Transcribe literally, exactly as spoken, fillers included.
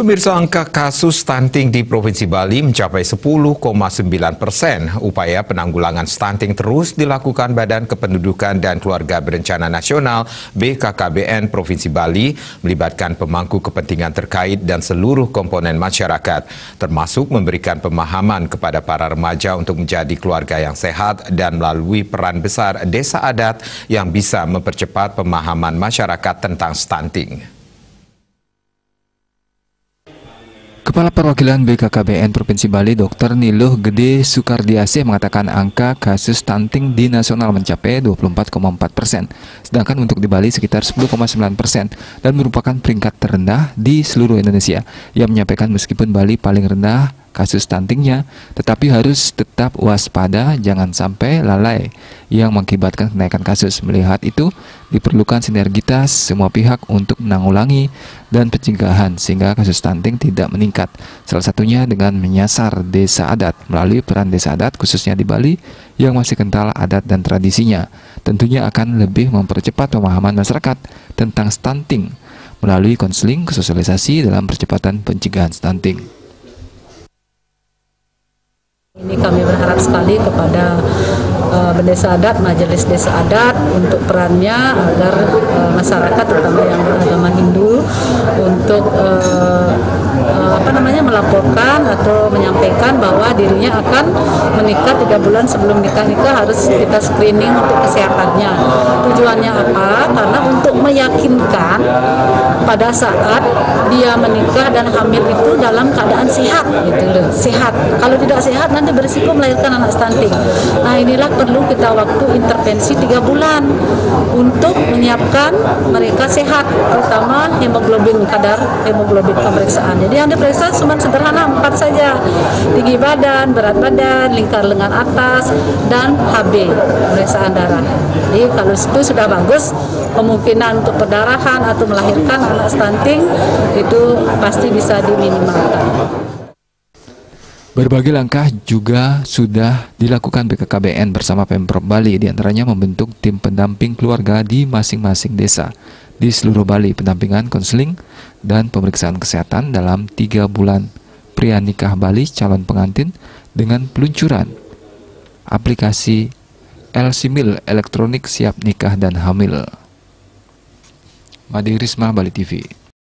Pemirsa, angka kasus stunting di Provinsi Bali mencapai sepuluh koma sembilan persen. Upaya penanggulangan stunting terus dilakukan Badan Kependudukan dan Keluarga Berencana Nasional B K K B N Provinsi Bali, melibatkan pemangku kepentingan terkait dan seluruh komponen masyarakat, termasuk memberikan pemahaman kepada para remaja untuk menjadi keluarga yang sehat dan melalui peran besar desa adat yang bisa mempercepat pemahaman masyarakat tentang stunting. Kepala Perwakilan B K K B N Provinsi Bali, Dokter Niluh Gede Sukardiasih mengatakan angka kasus stunting di nasional mencapai dua puluh empat koma empat persen, sedangkan untuk di Bali sekitar sepuluh koma sembilan persen dan merupakan peringkat terendah di seluruh Indonesia. Ia menyampaikan meskipun Bali paling rendah kasus stuntingnya, tetapi harus tetap waspada, jangan sampai lalai yang mengakibatkan kenaikan kasus. Melihat itu, diperlukan sinergitas semua pihak untuk menanggulangi dan pencegahan sehingga kasus stunting tidak meningkat. Salah satunya dengan menyasar desa adat melalui peran desa adat khususnya di Bali yang masih kental adat dan tradisinya. Tentunya akan lebih mempercepat pemahaman masyarakat tentang stunting melalui konseling sosialisasi dalam percepatan pencegahan stunting. Ini kami berharap sekali kepada uh, desa adat, majelis desa adat untuk perannya agar uh, masyarakat terutama yang beragama Hindu untuk uh, uh, apa namanya melaporkan atau menyampaikan bahwa dirinya akan menikah tiga bulan sebelum nikah-nikah harus kita screening untuk kesehatannya. Tujuannya apa? Karena untuk meyakinkan pada saat dia menikah dan hamil itu dalam keadaan sehat, gitu loh, sehat. Kalau tidak sehat nanti berisiko melahirkan anak stunting. Nah, inilah perlu kita waktu intervensi tiga bulan untuk menyiapkan mereka sehat, terutama hemoglobin, kadar hemoglobin pemeriksaan. Jadi yang diperiksa cuma sederhana empat saja, tinggi badan, berat badan, lingkar lengan atas, dan H B, pemeriksaan darah. Jadi kalau itu sudah bagus, kemungkinan untuk perdarahan atau melahirkan anak stunting itu pasti bisa diminimalkan. Berbagai langkah juga sudah dilakukan B K K B N bersama Pemprov Bali, diantaranya membentuk tim pendamping keluarga di masing-masing desa di seluruh Bali, pendampingan konseling dan pemeriksaan kesehatan dalam tiga bulan pria nikah Bali calon pengantin dengan peluncuran aplikasi Elsimil elektronik siap nikah dan hamil. Made Risma, Bali T V.